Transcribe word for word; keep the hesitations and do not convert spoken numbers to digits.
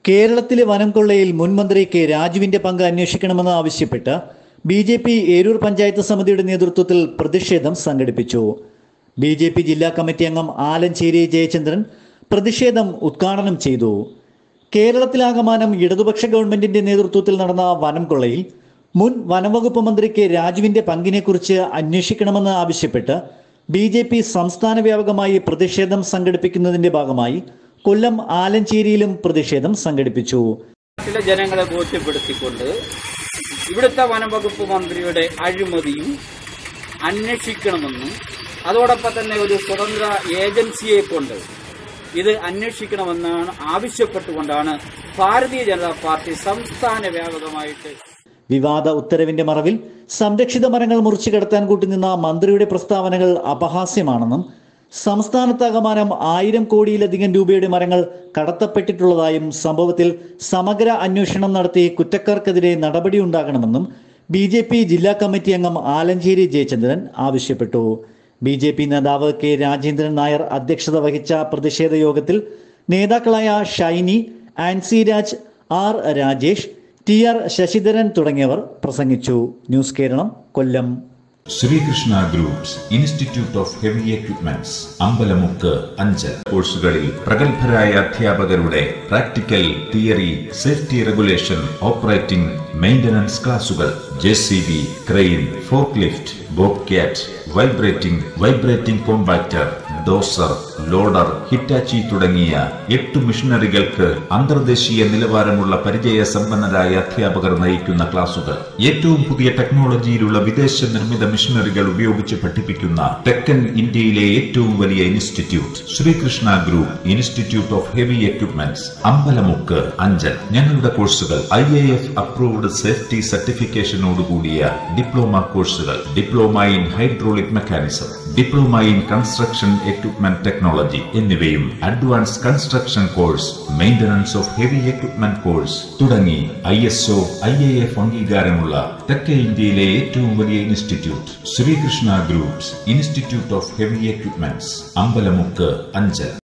കേരളത്തിലെ വനം കൊള്ളയിൽ മുൻ മന്ത്രി കെ രാജുവിന്റെ പങ്ക് അന്വേഷിക്കണമെന്ന് ആവശ്യപ്പെട്ട് B J P Eroor panchayat സമിതിയുടെ നേതൃത്വത്തിൽ പ്രതിഷേധം സംഘടിപ്പിച്ചു. ബി ജെ പി ജില്ലാ കമ്മിറ്റി അംഗം ആലഞ്ചേരി ജയചന്ദ്രൻ പ്രതിഷേധം ഉദ്ഘാടനം ചെയ്തു. കേരളത്തിലാകമാനം ഇടതുപക്ഷ ഗവൺമെന്റിന്റെ നേതൃത്വത്തിൽ നടന്ന വനം കൊള്ളയിൽ മുൻ വനംവകുപ്പ് മന്ത്രി കെ രാജുവിന്റെ പങ്കിനെക്കുറിച്ച് അന്വേഷിക്കണമെന്ന് ആവശ്യപ്പെട്ട് ബി ജെ പി സംസ്ഥാന വ്യാപകമായി പ്രതിഷേധം സംഘടിപ്പിക്കുന്നതിന്റെ ഭാഗമായി കൊല്ലം ആലഞ്ചേരിയിലും പ്രതിഷേധം സംഘടിപ്പിച്ചു. ജനങ്ങളെ ബോധ്യപ്പെടുത്തിക്കൊണ്ട് ഇവിടുത്തെ വനംവകുപ്പ് മന്ത്രിയുടെ അഴിമതിയും അന്വേഷിക്കണമെന്നും അതോടൊപ്പം തന്നെ ഒരു സ്വതന്ത്ര ഏജൻസിയെ കൊണ്ട് ഇത് അന്വേഷിക്കണമെന്നാണ് ആവശ്യപ്പെട്ടുകൊണ്ടാണ് ഭാരതീയ ജനതാ പാർട്ടി സംസ്ഥാന വ്യാപകമായിട്ട് വിവാദ ഉത്തരവിന്റെ മറവിൽ സംരക്ഷിത മരങ്ങൾ മുറിച്ചു കടത്താൻ കൂട്ടുനിന്ന മന്ത്രിയുടെ പ്രസ്താവനകൾ അപഹാസ്യമാണെന്നും സംസ്ഥാനത്താകമാനം ആയിരം കോടിയിലധികം രൂപയുടെ മരങ്ങൾ കടത്തപ്പെട്ടിട്ടുള്ളതായും സംഭവത്തിൽ സമഗ്ര അന്വേഷണം നടത്തി കുറ്റക്കാർക്കെതിരെ നടപടിയുണ്ടാകണമെന്നും ബി ജെ പി ജില്ലാ കമ്മിറ്റി അംഗം ആലഞ്ചേരി ജയചന്ദ്രൻ ആവശ്യപ്പെട്ടു. ബി ജെ പി നേതാവ് കെ രാജേന്ദ്രൻ നായർ അധ്യക്ഷത വഹിച്ച പ്രതിഷേധ യോഗത്തിൽ നേതാക്കളായ Shiny, Ancy Raj, R Rajesh, T R Sasidharan തുടങ്ങിയവർ പ്രസംഗിച്ചു. News Keralam, Kollam. Sreekrishna groups institute of heavy equipments Ambalamukku അഞ്ച് കോഴ്സുകളിൽ പ്രഗത്ഭരായ അധ്യാപകരുടെ practical, theory, safety regulation, operating, maintenance ക്ലാസുകൾ, J C B, crane, forklift, Bobcat, vibrating, vibrating compactor, dozer, loader, Hitachi തുടങ്ങിയ എട്ട് മിഷനറികൾക്ക് അന്തർദേശീയ നിലവാരമുള്ള പരിചയ സമ്പന്നരായ അധ്യാപകർ നയിക്കുന്ന ക്ലാസുകൾ, ഏറ്റവും പുതിയ ടെക്നോളജിയിലുള്ള വിദേശ നിർമ്മിത മിഷനറികൾ ഉപയോഗിച്ച് പഠിപ്പിക്കുന്ന തെക്കൻ ഇന്ത്യയിലെ ഏറ്റവും വലിയ institute Sreekrishna group institute of heavy equipments Ambalamukku Anchal. ഞങ്ങളുടെ കോഴ്സുകൾ I A F approved safety സർട്ടിഫിക്കേഷനോടുകൂടിയ ഡിപ്ലോമ കോഴ്സുകൾ, diploma in hydraulic mechanism, diploma in construction equipment technology എന്നിവയും advance construction course, maintenance of heavy equipment course തുടങ്ങി I S O I A F അംഗീകാരമുള്ള തെക്കേ ഇന്ത്യയിലെ ഏറ്റവും വലിയ institute Sreekrishna groups institute of heavy equipments Ambalamukku Anchal.